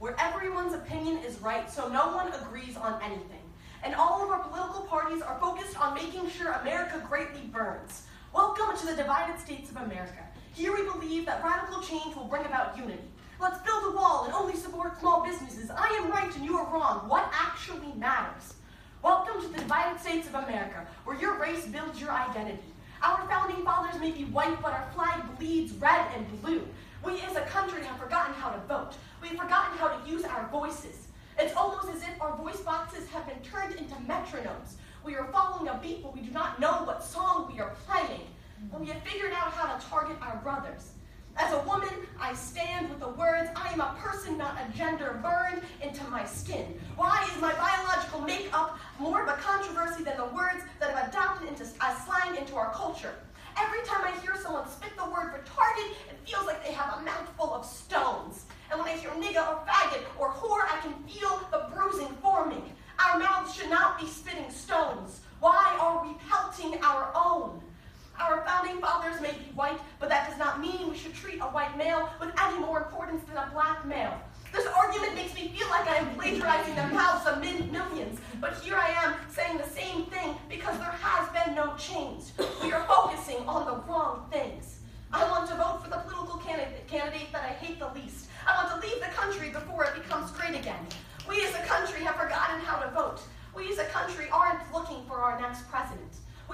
where everyone's opinion is right so no one agrees on anything. And all of our political parties are focused on making sure America greatly burns. Welcome to the divided states of America. Here we believe that radical change will bring about unity. Let's build a wall and only support small businesses. I am right and you are wrong. What actually matters? Welcome to the divided states of America, where your race builds your identity. Our founding fathers may be white, but our flag bleeds red and blue. We as a country have forgotten how to vote. We've forgotten how to use our voices. It's almost as if our voice boxes have been turned into metronomes. We are following a beat, but we do not know what song we are playing. And we have figured out how to target our brothers. As a woman, I stand with the words, I am a person, not a gender, burned into my skin. Why is my biological makeup more of a controversy than the words that have adopted into slang into our culture? Every time I hear someone spit the word retarded, it feels like they have a mouthful of stones. And when I hear nigga or faggot or whore, I can feel the bruising forming. Our mouths should not be spitting stones. Why are we pelting our own? Our founding fathers may be white, but that does not mean we should treat a white male with any more importance than a black male. This argument makes me feel like I am plagiarizing the mouths of millions, but here I am saying the same thing because there has been no change. We are focusing on the wrong things. I want to vote for the political candidate that I hate the least. I want to leave the country before it becomes great again. We as a country have forgotten how to vote. We as a country aren't looking for our next president.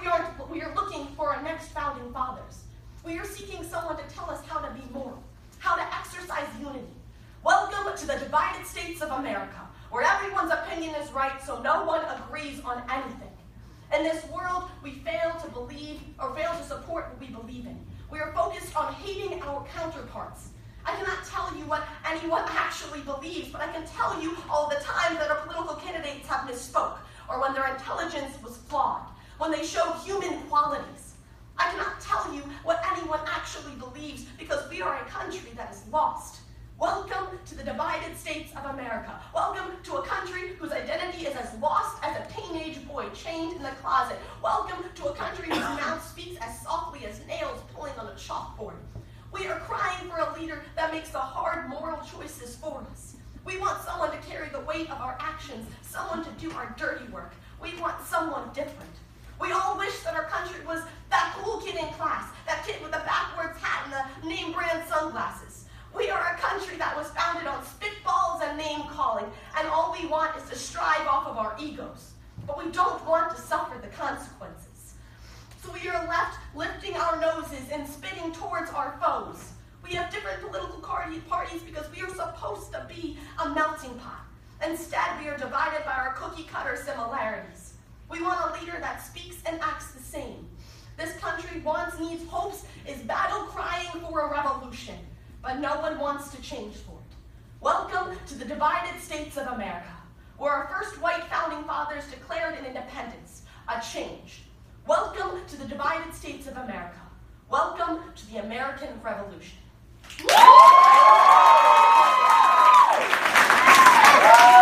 We are looking for our next founding fathers. We are seeking someone to tell us how to be moral, how to exercise unity. Welcome to the divided states of America, where everyone's opinion is right so no one agrees on anything. In this world, we fail to believe or fail to support what we believe in. We are focused on hating our counterparts. I cannot tell you what anyone actually believes, but I can tell you all the times that our political candidates have misspoke, or when their intelligence was flawed, when they showed human qualities. I cannot tell you what anyone actually believes because we are a country that is lost. Welcome to the divided states of America. Welcome to a country whose identity is as lost as a teenage boy chained in the closet. Welcome to a country whose mouth speaks as softly as nails pulling on a chalkboard. We are crying for a leader that makes the hard moral choices for us. We want someone to carry the weight of our actions, someone to do our dirty work. We want someone different. We all wish that our country was that cool kid in class, that kid with the backwards hat and the name brand sunglasses. We are a country that was founded on spitballs and name-calling, and all we want is to strive off of our egos. But we don't want to suffer the consequences. So we are left lifting our noses and spitting towards our foes. We have different political parties because we are supposed to be a melting pot. Instead, we are divided by our cookie-cutter similarities. We want a leader that speaks and acts the same. This country wants, needs, hopes, is battle crying for a revolution, but no one wants to change for it. Welcome to the divided states of America, where our first white founding fathers declared an independence, a change. Welcome to the divided states of America. Welcome to the American Revolution.